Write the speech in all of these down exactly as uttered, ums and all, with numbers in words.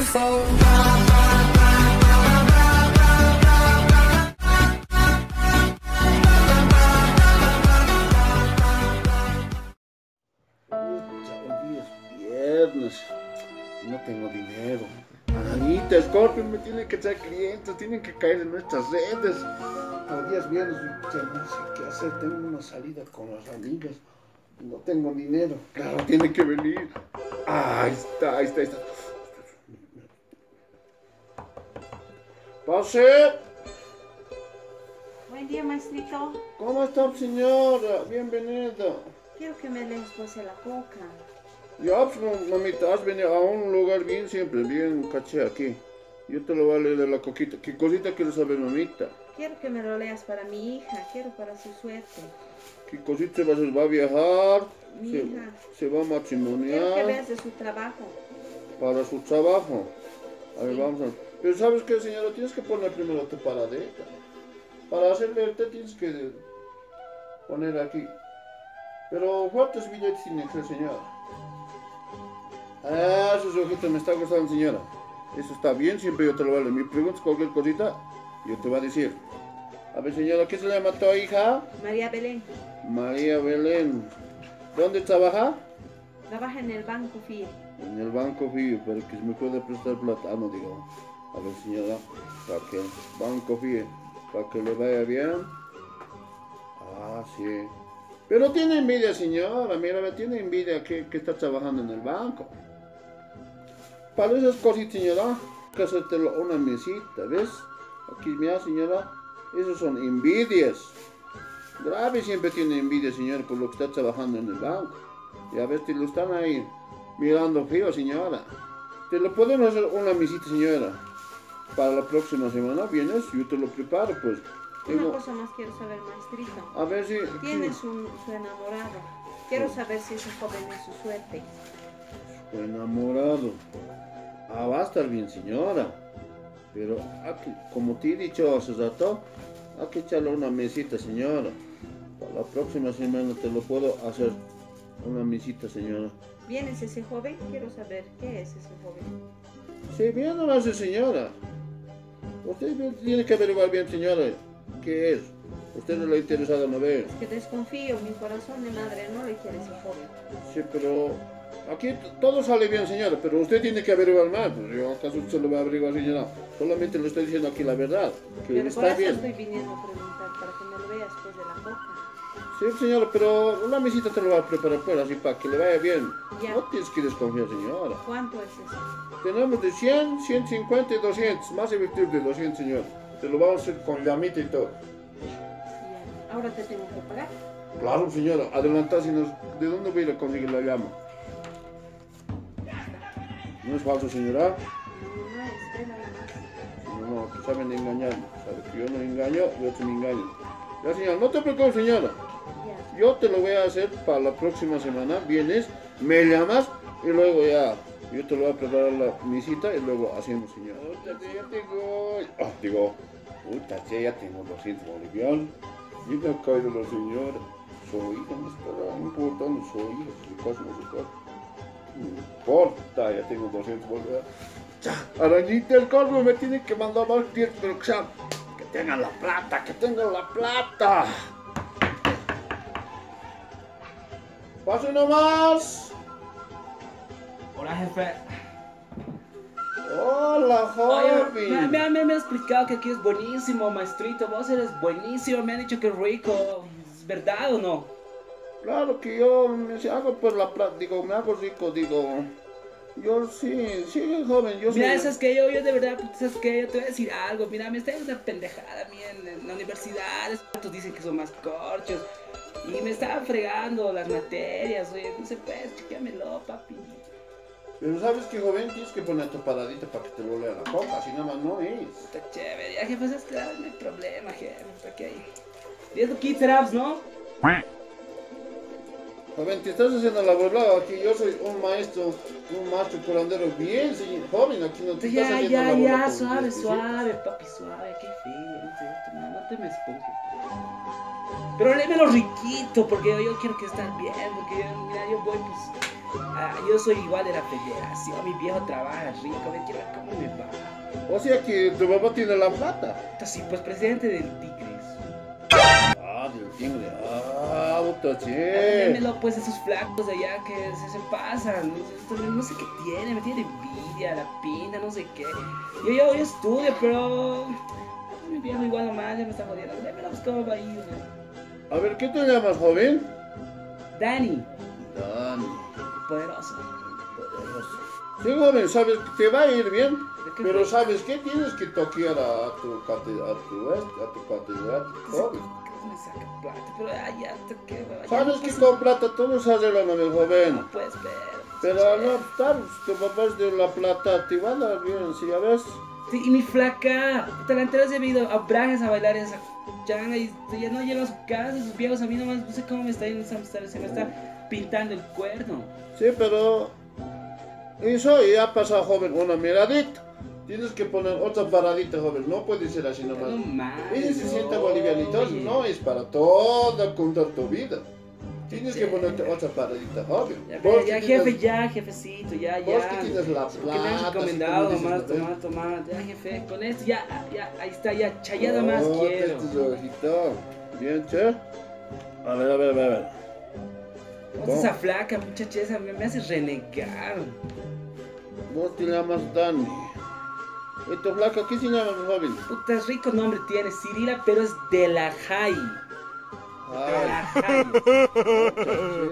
phone. Hoy es viernes y no tengo dinero. Anita, Scorpio me tiene que traer clientes, tienen que caer en nuestras redes. Hoy día es viernes y ya no sé qué hacer. Tengo una salida con las amigas. No tengo dinero. Claro, tiene que venir. Ah, ahí está, ahí está, ahí está. ¡Pase! Buen día, maestrito. ¿Cómo está, señora? Bienvenido. Quiero que me lees pues la coca. Ya, pues, mamita, has venido a un lugar bien siempre, bien caché aquí. Yo te lo voy a leer de la coquita. ¿Qué cosita quieres saber, mamita? Quiero que me lo leas para mi hija, quiero para su suerte. ¿Qué cosita se va a hacer? ¿Va a viajar? Mi Se, hija. se va a Quiero que matrimoniar veas de su trabajo. para su trabajo. A ver, Sí. vamos a ver. Pero ¿sabes qué, señora? Tienes que poner primero tu paradeta. Para hacerle el té tienes que poner aquí. Pero fuertes billetes tiene que ser, señora. Ah, sus ojitos me está gustando, señora. Eso está bien, siempre yo te lo voy a leer. Me preguntas cualquier cosita, yo te voy a decir. A ver, señora, ¿qué se llama tu hija? María Belén. María Belén. ¿Dónde trabaja? Trabaja en el banco F I E. En el banco F I E, para que me pueda prestar plata. Ah, no digo. A ver, señora, para que el banco F I E, para que le vaya bien. Ah, sí. Pero tiene envidia, señora. Mira, me tiene envidia que, que está trabajando en el banco. Para esas cositas, señora, hay que hacerte una mesita, ¿ves? Aquí, mira, señora, esos son envidias. Grave siempre tiene envidia, señora, por lo que está trabajando en el banco. Ya ves, te lo están ahí mirando feo, señora. Te lo podemos hacer una mesita, señora. Para la próxima semana, ¿vienes? Yo te lo preparo, pues. Una Tengo... cosa más quiero saber, maestrito. A ver si... Tienes un, su enamorado. Quiero saber si ese joven es su suerte. Su enamorado. Ah, va a estar bien, señora. Pero, aquí, como te he dicho hace rato, hay que echarle una mesita, señora. Para la próxima semana te lo puedo hacer una mesita, señora. ¿Vienes ese joven? Quiero saber qué es ese joven. Sí, bien no va a ser, señora. Usted tiene que averiguar bien, señora, qué es. Usted no le ha interesado no ver. Es que desconfío, mi corazón de madre no le quiere ese joven. Sí, pero aquí todo sale bien, señora, pero usted tiene que averiguar más. Pues yo acaso usted lo va a averiguar, señora. Solamente le estoy diciendo aquí la verdad, que Pero por está eso bien. estoy viniendo a preguntar, para que me lo veas pues de la coca. Sí, señora, pero una mesita te lo va a preparar pues, así para que le vaya bien. Ya. No tienes que desconfiar, señora. ¿Cuánto es eso? Tenemos de cien, ciento cincuenta y doscientos. Más efectivo de doscientos, señor. Te lo vamos a hacer con llamita y todo. Ya. Ahora te tengo que pagar. Claro, señora. Adelantá, si nos... ¿De dónde voy a ir a conseguir la llama? No es falso, señora. No, no es, ve nada más. No, no, que saben engañarme. Sabe que yo no engaño y otros me engañan. Ya, señora, no te preocupes, señora. Ya. Yo te lo voy a hacer para la próxima semana. Vienes, me llamas y luego ya... Yo te lo voy a preparar la misita y luego hacemos, señora. Puta, ya tengo... Ah, digo... Puta, ya tengo doscientos bolivianos. Y me ha caído la señora. Su hija me está importando, su hija, su casa, no su casa. No importa, ya tengo doscientos bolivianos. Arañita, el colmo me tiene que mandar más tiempo, pero que sea... Que tengan la plata, que tengan la plata. ¡Pase nomás! Hola, jefe. Hola, Oye, me, joven. me, me, me ha explicado que aquí es buenísimo, maestrito. Vos eres buenísimo. Me han dicho que es rico. ¿Es verdad o no? Claro que yo me hago por la plata, digo, me hago rico, digo. Yo sí, sí, joven, yo Mira, soy... sabes que yo, yo de verdad, sabes que yo te voy a decir algo. Mira, me está yendo una pendejada a mí en, en la universidad. Estos dicen que son más corchos. Y me estaban fregando las materias. Oye, no se puede, chequeamelo, papi. Pero sabes que, joven, tienes que poner tu paradita para que te lo lea la coca, si nada más no es. Está chévere, ya jefe, es que no hay problema, jefe, está aquí ahí. diez kits, ¿no? Joven, te estás haciendo la burlada aquí. Yo soy un maestro, un maestro curandero bien, señor. Joven, aquí no te estás Ya, haciendo ya, la burla. ya, con suave, diecisiete. suave, papi, suave, qué feo, no, sé, esto, no, no te me esponjes. Pero lémelo riquito, porque yo, yo quiero que estés bien, porque yo, mira, yo voy, pues, ah, yo soy igual de la federación, mi viejo trabaja rico, me quiero ver cómo me va. O sea que tu papá tiene la plata. Entonces, sí, pues, presidente del Tigres. Ah, del tigre. Ah, puta, sí. Lémelo, pues, esos flacos de allá que se, se pasan, no, no, no sé qué tiene, me tiene envidia, la pinta, no sé qué. Yo, yo, yo estudio, pero mi viejo igual nomás, ya me está jodiendo. Lémelo, pues, cómo va ahí, ¿no? A ver, ¿qué te llamas, joven? Dani, Dani. poderoso. Poderoso. Sí, joven, sabes que te va a ir bien. ¿De qué Pero fue? ¿sabes qué? Tienes que toquear a, a tu catedral, a tu, a tu catedral, joven. Me saca plata, pero ay, ya te quedo. ya ¿Sabes no que pasa- con plata todo se arregla, no, mi joven? No puedes ver. Pero no, tal, tu papá es de la plata, te va a dar bien, ¿sí ya ves? Sí, y mi flaca, puta, la anterior vez he ido a Brajes a bailar esa changa y ya no llega a su casa, sus viejos a mí nomás, no sé cómo me está yendo, se me está pintando el cuerno. Sí, pero eso ya ha pasado, joven, una miradita. Tienes que poner otra paradita, joven, no puede ser así No nomás. mames. Y se sienta no, bolivianito, oye. no es para toda contar tu vida. Tienes que Sí. ponerte otra paradita, joven. Ya, Vos ya, que jefe, tienes- ya, jefecito, ya, Vos ya. que tienes la ¿Qué me has plata, recomendado así como nomás? dices, Toma, toma, ya, jefe, con esto, ya, ya, ahí está, ya, chayada más Oh, quiero. este es ojito. Bien, che. A ver, a ver, a ver, a ver. Ponte esa flaca, muchacha, esa me, me hace renegar. Vos te llamas Dani. ¿Y tu flaca qué se llama, mi joven? Puta, rico nombre tiene, Cirila, pero es de la Jai. De la Ay, Jai.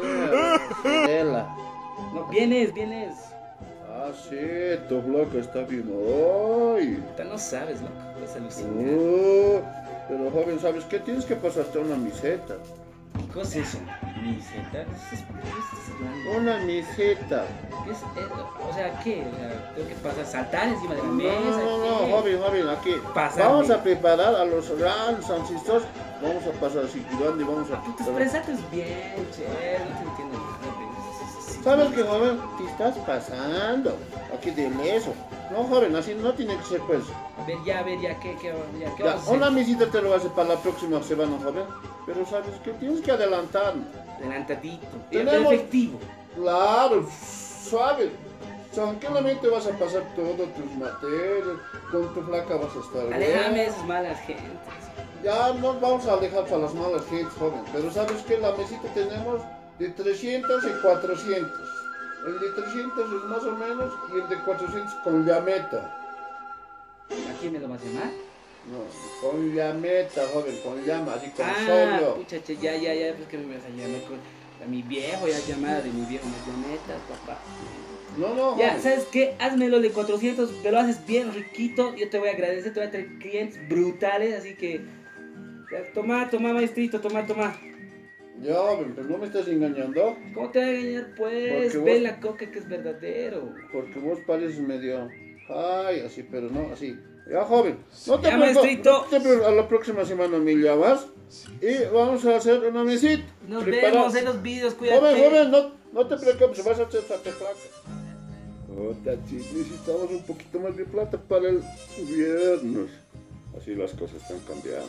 Cirela. No, bien es, bien es. Ah, sí, tu flaca está bien hoy. Puta, no sabes, loco, es alucinante. Oh, pero joven, ¿sabes qué? Tienes que pasarte una miseta. ¿Qué cosa es eso? ¿Miseta? ¿Qué estás qué estás hablando? Una miseta. ¿Qué es eso? O sea, ¿qué? O sea, ¿tengo que pasar, saltar encima de la No, mesa? no, no, ¿Qué? joven, joven, aquí. Pasarme. Vamos a preparar a los grandes ancestros. Vamos a pasar así, cuidando y vamos a... Puta, expresate bien, che, no te entiendo nada. pero- ¿Sabes qué, joven? Te estás pasando. Aquí de eso. No, joven, así no tiene que ser, pues. A ver, ya, a ver, ya, ¿qué, qué, ya, ¿qué Ya, vamos a una hacer? misita te lo voy a hacer para la próxima semana, joven. Pero ¿sabes qué? Tienes que adelantar. Adelantadito. Tenemos- Efectivo. Claro, suave. Tranquilamente vas a pasar todas tus materias. Con tu flaca vas a estar Aléjame de bien. esas malas gentes. Ya no vamos a alejar para las malas gentes, joven. Pero ¿sabes qué? La mesita tenemos de trescientos y cuatrocientos. El de trescientos es más o menos y el de cuatrocientos con llameta. ¿A quién me lo vas a llamar? No, con llameta, joven, con llama, así con Ah, solo. pucha, che, ya, ya, ya, pues que me vas a llamar con... A mi viejo, ya llamada de mi viejo, me llameta, papá. No, no, Ya, joven. ¿sabes qué? Házmelo de cuatrocientos, me lo haces bien riquito, yo te voy a agradecer, te voy a traer clientes brutales, así que... ya, toma, toma, maestrito, toma, toma. Ya, joven, pero no me estás engañando. ¿Cómo te voy a engañar, pues? Porque Ve vos- la coca que es verdadero. Porque vos pareces medio. Ay, así, pero no, así. Ya, joven. No te Ya, preocupes. maestrito. No te preocupes, a la próxima semana me llamas. Y vamos a hacer una mesita. Nos Prepara- vemos en los vídeos, cuídate. Joven, joven, no, no te preocupes, vas a hacer esa placa. Otra, necesitamos un poquito más de plata para el viernes. Así las cosas están cambiando.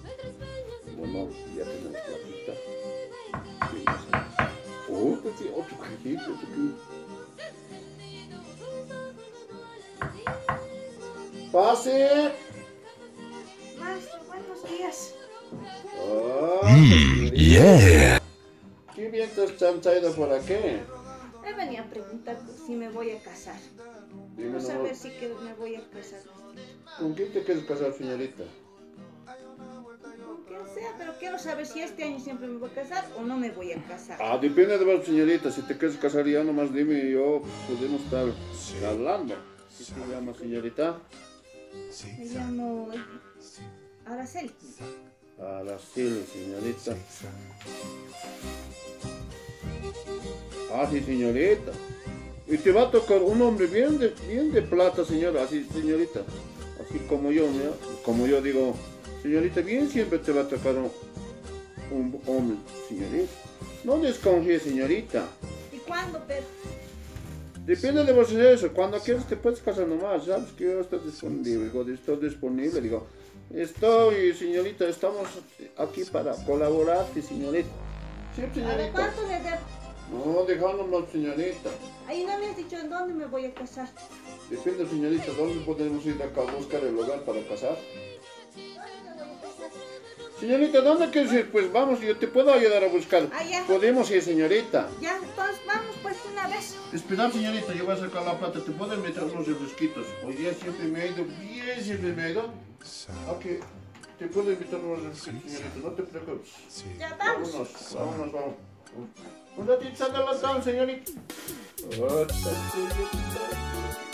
Bueno, ya tenemos platita. Sí, ya sabes. Oh, sí, otro cajito, otro cajito. Pase. Maestro, buenos días. Ah, yeah. ¿Qué vientos te han traído por aquí? Me venía a preguntar si me voy a casar. Dime Quiero saber nomás, si que me voy a casar. ¿con quién te quieres casar, señorita? Con quien sea, pero quiero saber si este año siempre me voy a casar o no me voy a casar. Ah, depende de vos, señorita. Si te quieres casar ya, nomás dime y yo podemos estar hablando. ¿Qué se llama, señorita? Me llamo Araceli. Araceli, señorita. Ah, sí, señorita. Y te va a tocar un hombre bien de, bien de plata, señora. Así, señorita. Así como yo, mira. Como yo digo, señorita, bien siempre te va a tocar un, un hombre, señorita. No desconfíe, señorita. ¿Y cuándo, pero? Depende de vos eso. Cuando quieras te puedes casar nomás. Sabes que yo estoy disponible. Digo, estoy disponible. Digo, estoy, señorita, estamos aquí para colaborarte, señorita. Sí, A ver, señorita. ¿cuánto le debo? No, dejándolo, señorita. Ahí no me has dicho en dónde me voy a casar. Depende, señorita, ¿dónde podemos ir acá a buscar el lugar para casar? ¿Dónde me voy a casar? Señorita, ¿dónde quieres ir? Pues vamos, yo te puedo ayudar a buscar. Ah, ya. Podemos ir, señorita. Ya, entonces vamos pues una vez. Espera, señorita, yo voy a sacar la plata. ¿Te puedo meter unos refresquitos? Hoy día siempre me ha ido bien, siempre me ha ido. Ok, te puedo invitar unos refresquitos, señorita, no te preocupes. Ya vamos. Vámonos, vámonos, vamos. Un ratito, sal de la cama, señorita. Oh,